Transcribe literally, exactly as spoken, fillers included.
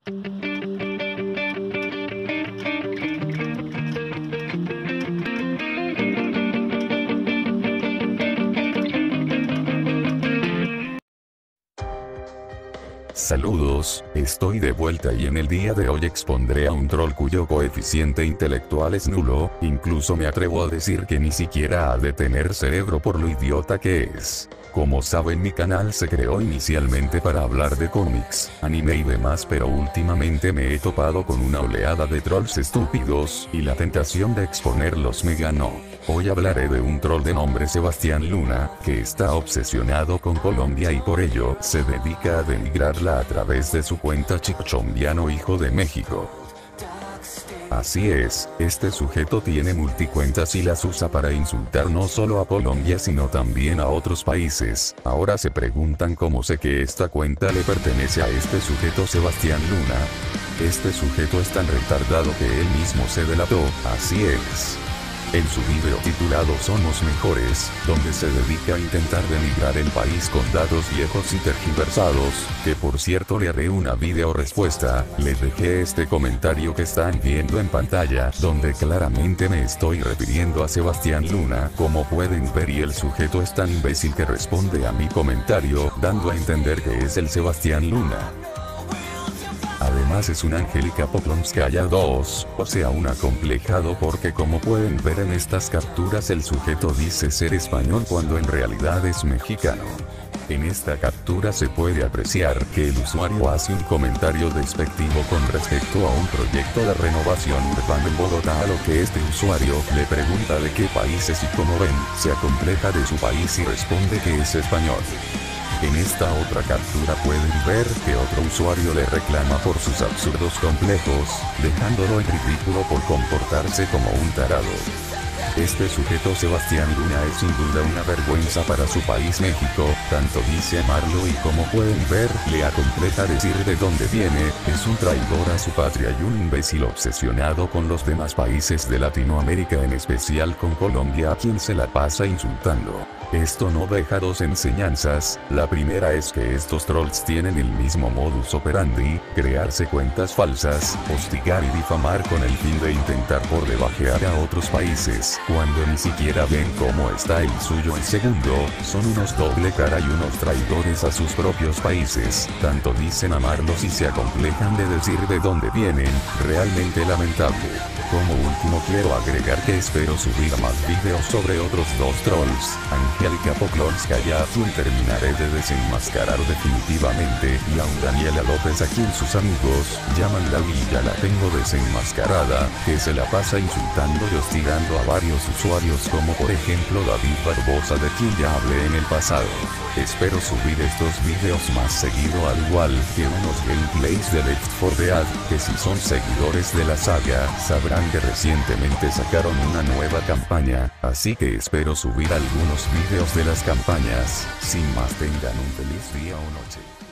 Saludos, estoy de vuelta y en el día de hoy expondré a un troll cuyo coeficiente intelectual es nulo, incluso me atrevo a decir que ni siquiera ha de tener cerebro por lo idiota que es. Como saben, mi canal se creó inicialmente para hablar de cómics, anime y demás, pero últimamente me he topado con una oleada de trolls estúpidos, y la tentación de exponerlos me ganó. Hoy hablaré de un troll de nombre Sebastián Luna, que está obsesionado con Colombia y por ello se dedica a denigrarla a través de su cuenta Chicochombiano Hijo de México. Así es, este sujeto tiene multicuentas y las usa para insultar no solo a Colombia sino también a otros países. Ahora se preguntan cómo sé que esta cuenta le pertenece a este sujeto Sebastián Luna. Este sujeto es tan retardado que él mismo se delató, así es. En su video titulado Somos Mejores, donde se dedica a intentar denigrar el país con datos viejos y tergiversados, que por cierto le haré una video respuesta, le dejé este comentario que están viendo en pantalla, donde claramente me estoy refiriendo a Sebastián Luna, como pueden ver, y el sujeto es tan imbécil que responde a mi comentario, dando a entender que es el Sebastián Luna. Además es una Angélica Poklonskaya dos, o sea un acomplejado, porque como pueden ver en estas capturas el sujeto dice ser español cuando en realidad es mexicano. En esta captura se puede apreciar que el usuario hace un comentario despectivo con respecto a un proyecto de renovación urbana en Bogotá, a lo que este usuario le pregunta de qué país es y como ven, se acompleja de su país y responde que es español. En esta otra captura pueden ver que otro usuario le reclama por sus absurdos complejos, dejándolo en ridículo por comportarse como un tarado. Este sujeto Sebastián Luna es sin duda una vergüenza para su país México, tanto dice amarlo y como pueden ver, le acompleja decir de dónde viene, es un traidor a su patria y un imbécil obsesionado con los demás países de Latinoamérica, en especial con Colombia, a quien se la pasa insultando. Esto no deja dos enseñanzas. La primera es que estos trolls tienen el mismo modus operandi, crearse cuentas falsas, hostigar y difamar con el fin de intentar por debajear a otros países, cuando ni siquiera ven cómo está el suyo. Y segundo, son unos doble cara y unos traidores a sus propios países, tanto dicen amarlos y se acomplejan de decir de dónde vienen, realmente lamentable. Como último quiero agregar que espero subir más videos sobre otros dos trolls, Angélica Poklonskaya, a quien terminaré de desenmascarar definitivamente, y a un Daniela López, a quien sus amigos llaman la villa la tengo desenmascarada, que se la pasa insultando y hostigando a varios usuarios, como por ejemplo David Barbosa, de quien ya hablé en el pasado. Espero subir estos videos más seguido, al igual que unos gameplays de Left four Dead, que si son seguidores de la saga, sabrán que recientemente sacaron una nueva campaña, así que espero subir algunos videos de las campañas. Sin más, tengan un feliz día o noche.